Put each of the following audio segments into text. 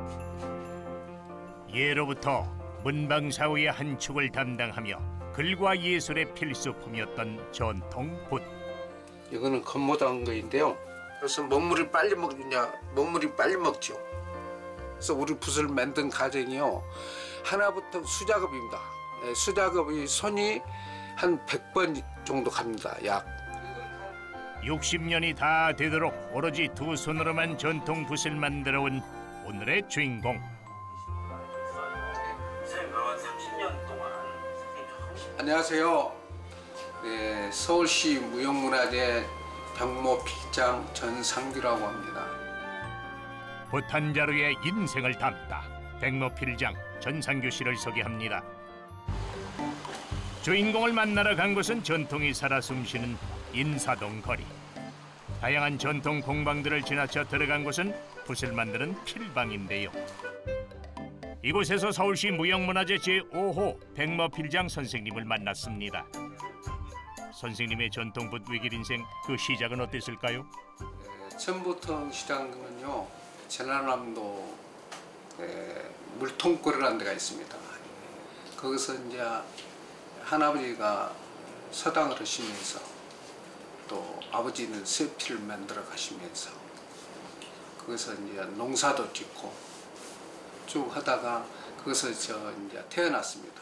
예로부터 문방사후의 한 축을 담당하며 글과 예술의 필수품이었던 전통 붓. 이거는 겉모단 거인데요. 그래서 먹물이 빨리 먹죠. 그래서 우리 붓을 만든 과정이요. 하나부터 수작업입니다. 수작업이 손이 한 100번 정도 갑니다. 약. 60년이 다 되도록 오로지 두 손으로만 전통 붓을 만들어온 오늘의 주인공. 안녕하세요. 네, 서울시 무형문화재 병모필장 전상규라고 합니다. 붓 한 자루에 인생을 담다 백모필장 전상규 씨를 소개합니다. 주인공을 만나러 간 곳은 전통이 살아 숨쉬는 인사동 거리. 다양한 전통 공방들을 지나쳐 들어간 곳은 붓을 만드는 필방인데요. 이곳에서 서울시 무형문화재 제5호 백모필장 선생님을 만났습니다. 선생님의 전통 붓 외길 인생 그 시작은 어땠을까요? 처음부터 시작한 거는요. 전라남도 물통골이라는 데가 있습니다. 거기서 이제 할아버지가 서당을 하시면서 또 아버지는 세피를 만들어 가시면서 거기서 이제 농사도 짓고 쭉 하다가 거기서 이제 태어났습니다.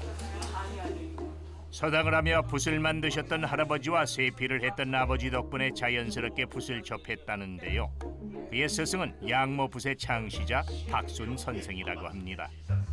서당을 하며 붓을 만드셨던 할아버지와 세피를 했던 아버지 덕분에 자연스럽게 붓을 접했다는데요. 그의 스승은 양모 붓의 창시자 박순 선생이라고 합니다.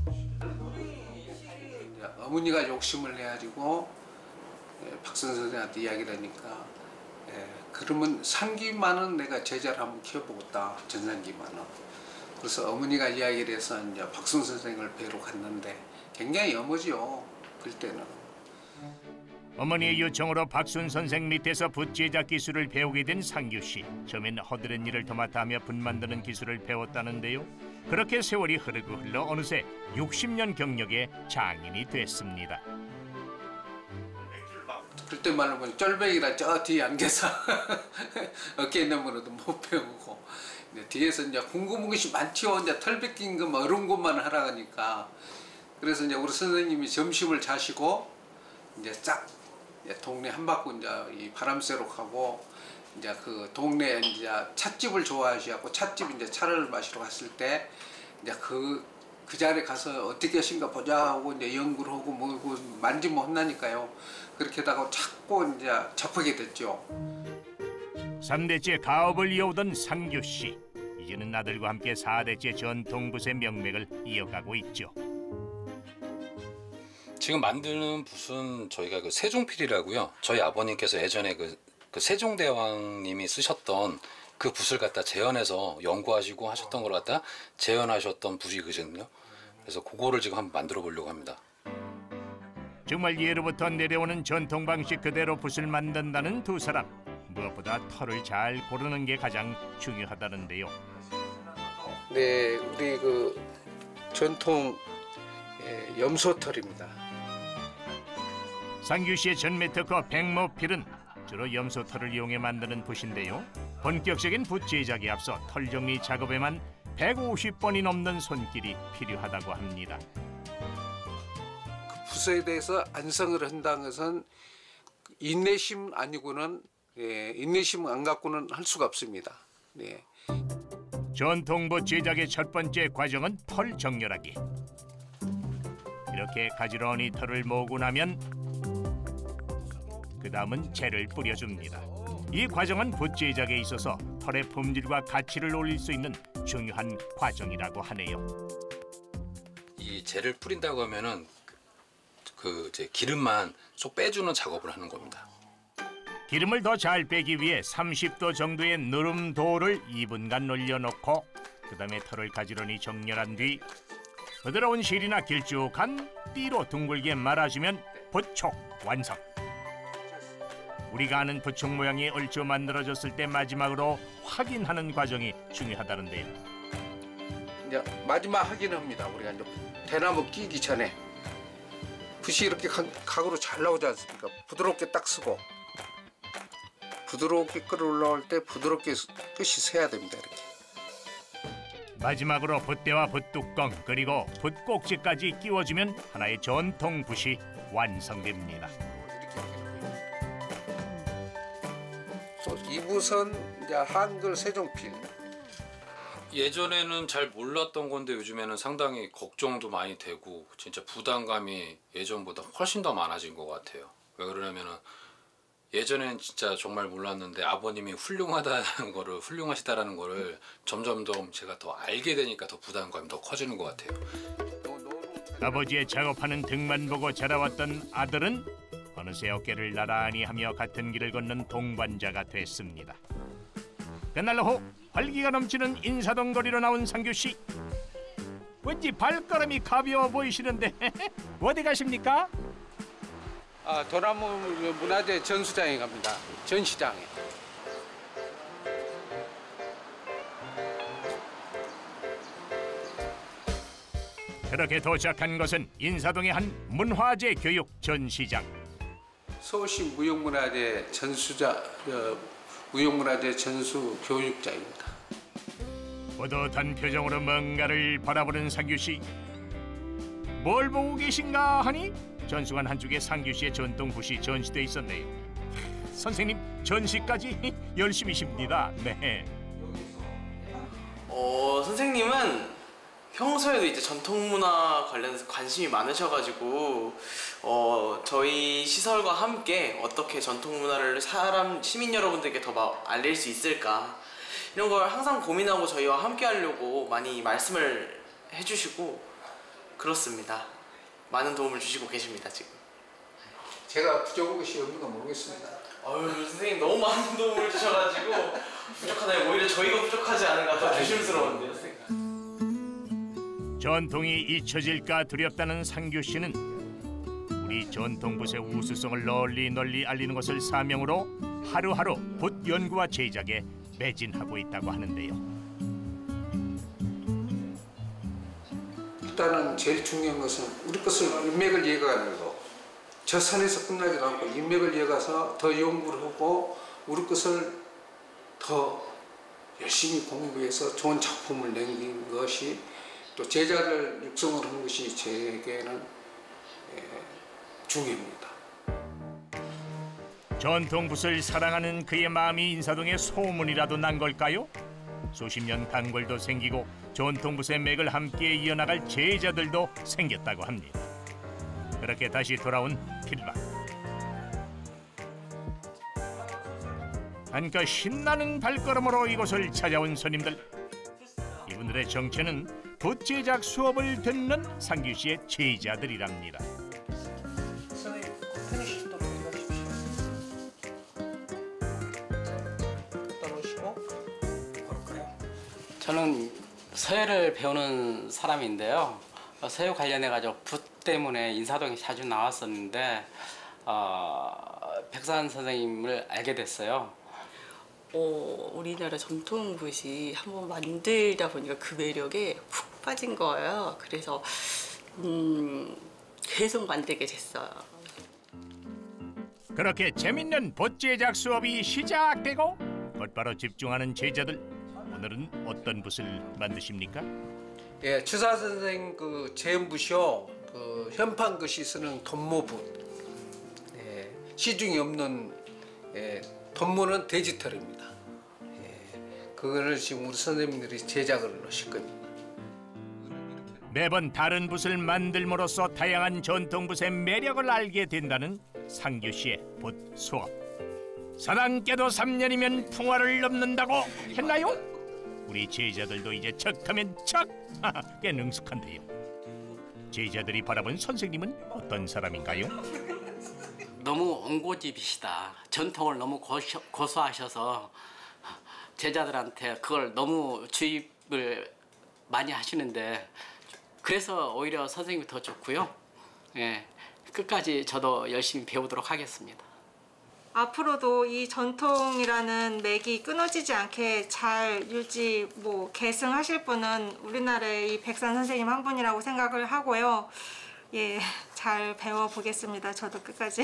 어머니가 욕심을 내가지고 박순 선생한테 이야기를 하니까 그러면 상기만은 내가 제자를 한번 키워보겠다. 전상기만은. 그래서 어머니가 이야기를 해서 이제 박순 선생을 뵈러 갔는데 굉장히 염하지요. 그때는. 어머니의 요청으로 박순 선생 밑에서 붓 제작 기술을 배우게 된 상규 씨. 처음엔 허드렛 일을 도맡아 하며 붓 만드는 기술을 배웠다는데요. 그렇게 세월이 흐르고 흘러 어느새 60년 경력의 장인이 됐습니다. 그때만 하면 쫄병이라 저 뒤에 앉아서 어깨에 있는 거라도 못 배우고 뒤에서 이제 궁금한 것이 많지요. 이제 털 벗긴 거 어려운 것만 하라 하니까. 그래서 이제 우리 선생님이 점심을 자시고 이제 쫙 동네 한 바퀴 이제 이 바람 쐬러 가고 이제 그 동네 이제 찻집을 좋아하시고 찻집 이제 차를 마시러 갔을 때 이제 그 자리에 가서 어떻게 하신가 보자 하고 이제 연구를 하고 뭐 만지면 혼나니까요. 그렇게 하다가 자꾸 이제 접하게 됐죠. 3대째 가업을 이어오던 상규 씨. 이제는 아들과 함께 4대째 전통 붓의 명맥을 이어가고 있죠. 지금 만드는 붓은 저희가 그 세종필이라고요. 저희 아버님께서 예전에 그 세종대왕님이 쓰셨던 그 붓을 갖다 재현해서 연구하시고 하셨던 걸 갖다 재현하셨던 붓이거든요. 그래서 그거를 지금 한번 만들어 보려고 합니다. 정말 예로부터 내려오는 전통 방식 그대로 붓을 만든다는 두 사람. 무엇보다 털을 잘 고르는 게 가장 중요하다는데요. 네, 우리 그 전통 염소털입니다. 상규 씨의 전매 특허 백모필은 주로 염소털을 이용해 만드는 붓인데요. 본격적인 붓 제작에 앞서 털 정리 작업에만 150번이 넘는 손길이 필요하다고 합니다. 그 붓에 대해서 안성을 한다는 것은 인내심 아니고는 인내심 안 갖고는 할 수가 없습니다. 네. 전통 붓 제작의 첫 번째 과정은 털 정렬하기. 이렇게 가지런히 털을 모으고 나면 그 다음은 재를 뿌려줍니다. 이 과정은 붓 제작에 있어서 털의 품질과 가치를 올릴 수 있는 중요한 과정이라고 하네요. 이 재를 뿌린다고 하면은 그 이제 기름만 쏙 빼주는 작업을 하는 겁니다. 기름을 더 잘 빼기 위해 30도 정도의 누름도를 2분간 놀려놓고 그 다음에 털을 가지런히 정렬한 뒤 부드러운 실이나 길쭉한 띠로 둥글게 말아주면 붓촉 완성. 우리가 아는 붓촉 모양이 얼추 만들어졌을 때 마지막으로 확인하는 과정이 중요하다는데요. 이제 마지막 확인합니다. 우리가 이제 대나무 끼기 전에 붓이 이렇게 각으로 잘 나오지 않습니까? 부드럽게 딱 쓰고 부드럽게 끌어 올라올 때 부드럽게 끝이 새야 됩니다. 이렇게. 마지막으로 붓대와 붓뚜껑 그리고 붓꼭지까지 끼워주면 하나의 전통 붓이 완성됩니다. 이 붓은 이제 한글 세종필. 예전에는 잘 몰랐던 건데 요즘에는 상당히 걱정도 많이 되고 진짜 부담감이 예전보다 훨씬 더 많아진 것 같아요. 왜 그러냐면은 예전엔 진짜 정말 몰랐는데 아버님이 훌륭하시다라는 거를 점점점 제가 더 알게 되니까 더 부담감이 더 커지는 것 같아요. 아버지의 작업하는 등만 보고 자라왔던 아들은 어느새 어깨를 나란히 하며 같은 길을 걷는 동반자가 됐습니다. 그날 오후 활기가 넘치는 인사동 거리로 나온 상규 씨. 왠지 발걸음이 가벼워 보이시는데 어디 가십니까? 도나무 문화재 전수장에 갑니다. 전시장에. 그렇게 도착한 것은 인사동의 한 문화재 교육 전시장. 서울시 무형문화재 무형문화재 전수 교육장입니다. 뿌듯한 표정으로 뭔가를 바라보는 상규 씨. 뭘 보고 계신가 하니 전수관 한쪽에 상규 씨의 전통 붓이 전시돼 있었네요. 선생님 전시까지 열심히십니다. 네. 선생님은 평소에도 이제 전통문화 관련해서 관심이 많으셔가지고 저희 시설과 함께 어떻게 전통문화를 시민 여러분들께 더 알릴 수 있을까 이런 걸 항상 고민하고 저희와 함께 하려고 많이 말씀을 해주시고 그렇습니다. 많은 도움을 주시고 계십니다 지금. 제가 부족한 것이 없는 건 모르겠습니다. 선생님 너무 많은 도움을 주셔가지고 부족하다니 오히려 저희가 부족하지 않은가 더 조심스러운데요 선생님. 전통이 잊혀질까 두렵다는 상규 씨는 우리 전통붓의 우수성을 널리 알리는 것을 사명으로 하루하루 붓 연구와 제작에 매진하고 있다고 하는데요. 일단은 제일 중요한 것은 우리 것을 인맥을 이어가는 거. 저 선에서 끝나지 않고 인맥을 이어가서 더 연구를 하고 우리 것을 더 열심히 공부해서 좋은 작품을 내는 것이 또 제자를 육성을 하는 것이 제게는 중요합니다. 전통붓을 사랑하는 그의 마음이 인사동에 소문이라도 난 걸까요? 수십 년 단골도 생기고 전통붓의 맥을 함께 이어나갈 제자들도 생겼다고 합니다. 그렇게 다시 돌아온 필방. 한껏 신나는 발걸음으로 이곳을 찾아온 손님들. 이분들의 정체는 붓 제작 수업을 듣는 상규 씨의 제자들이랍니다. 선생님, 편의시도 가져가십시오. 따라오시고 걸을까요? 저는 서예를 배우는 사람인데요. 서예 관련해가지고 붓 때문에 인사동에 자주 나왔었는데 백산 선생님을 알게 됐어요. 우리나라 전통 붓이 한번 만들다 보니까 그 매력에 푹 빠진 거예요. 그래서 계속 만들게 됐어요. 그렇게 재밌는 붓 제작 수업이 시작되고 곧바로 집중하는 제자들. 오늘은 어떤 붓을 만드십니까? 예, 추사 선생 그 제음붓이요, 그 현판 글씨 쓰는 돈모붓. 예, 시중에 없는 돈모는 디지털입니다. 예, 그거를 지금 우리 선생님들이 제작을 하실 겁니다. 매번 다른 붓을 만들므로써 다양한 전통 붓의 매력을 알게 된다는 상규 씨의 붓 수업. 사단께도 3년이면 풍화를 넘는다고 했나요? 우리 제자들도 이제 척하면 척! 꽤 능숙한데요. 제자들이 바라본 선생님은 어떤 사람인가요? 너무 옹고집이시다. 전통을 너무 고수하셔서 제자들한테 그걸 너무 주입을 많이 하시는데 그래서 오히려 선생님이 더 좋고요. 예, 끝까지 저도 열심히 배우도록 하겠습니다. 앞으로도 이 전통이라는 맥이 끊어지지 않게 잘 계승하실 분은 우리나라의 이 백산 선생님 한 분이라고 생각을 하고요. 예, 잘 배워보겠습니다. 저도 끝까지.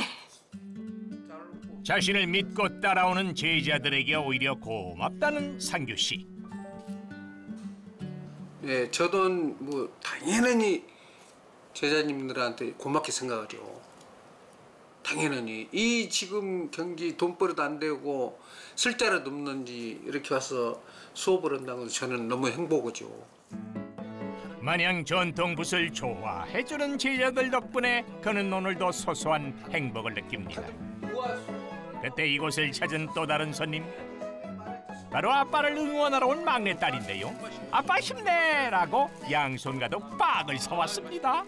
자신을 믿고 따라오는 제자들에게 오히려 고맙다는 상규 씨. 네, 저도 뭐 당연히 제자님들한테 고맙게 생각하죠. 당연히 이 지금 경기 돈벌이도 안 되고 쓸 자리도 없는지 이렇게 와서 수업을 한다는 건 저는 너무 행복하죠. 마냥 전통 붓을 좋아해주는 제자들 덕분에 그는 오늘도 소소한 행복을 느낍니다. 그때 이곳을 찾은 또 다른 손님, 바로 아빠를 응원하러 온 막내딸인데요. 아빠 힘내라고 양손 가득 빵을 사왔습니다.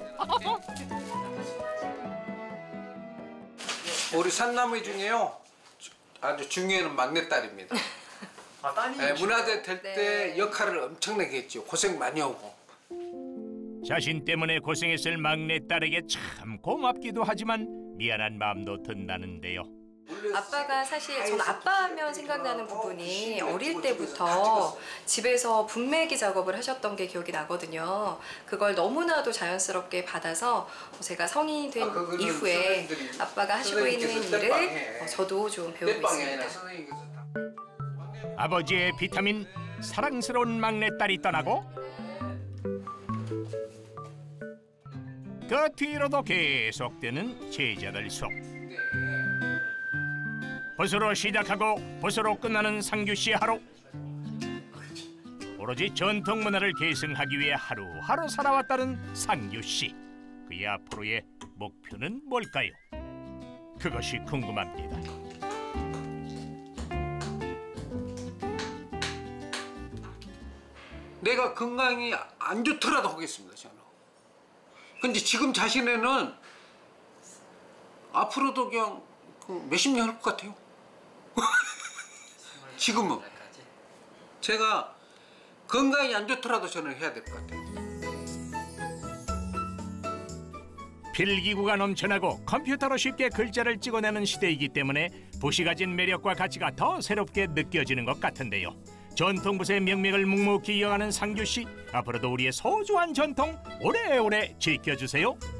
우리 산남매 중에요 아주 중요한 막내딸입니다. 아, 딸이 네, 문화재 될 때 역할을 엄청나게 했죠. 고생 많이 하고. 자신 때문에 고생했을 막내딸에게 참 고맙기도 하지만 미안한 마음도 든다는데요. 아빠가 사실 전 아빠 하면 생각나는 부분이 어릴 때부터 집에서 분매기 작업을 하셨던 게 기억이 나거든요. 그걸 너무나도 자연스럽게 받아서 제가 성인이 된 이후에 아빠가 하시고 있는 일을 저도 좀 배우고 있습니다. 아버지의 비타민 사랑스러운 막내딸이 떠나고 그 뒤로도 계속되는 제자들 수업. 붓으로 시작하고 붓으로 끝나는 상규 씨의 하루. 오로지 전통 문화를 계승하기 위해 하루하루 살아왔다는 상규 씨. 그의 앞으로의 목표는 뭘까요? 그것이 궁금합니다. 내가 건강이 안 좋더라도 하겠습니다. 저는. 근데 지금 자신에는 앞으로도 그냥 몇십 년 할 것 같아요. 지금은 제가 건강이 안 좋더라도 저는 해야 될 것 같아요. 필기구가 넘쳐나고 컴퓨터로 쉽게 글자를 찍어내는 시대이기 때문에 붓이 가진 매력과 가치가 더 새롭게 느껴지는 것 같은데요. 전통붓의 명맥을 묵묵히 이어가는 상규 씨, 앞으로도 우리의 소중한 전통 오래오래 지켜주세요.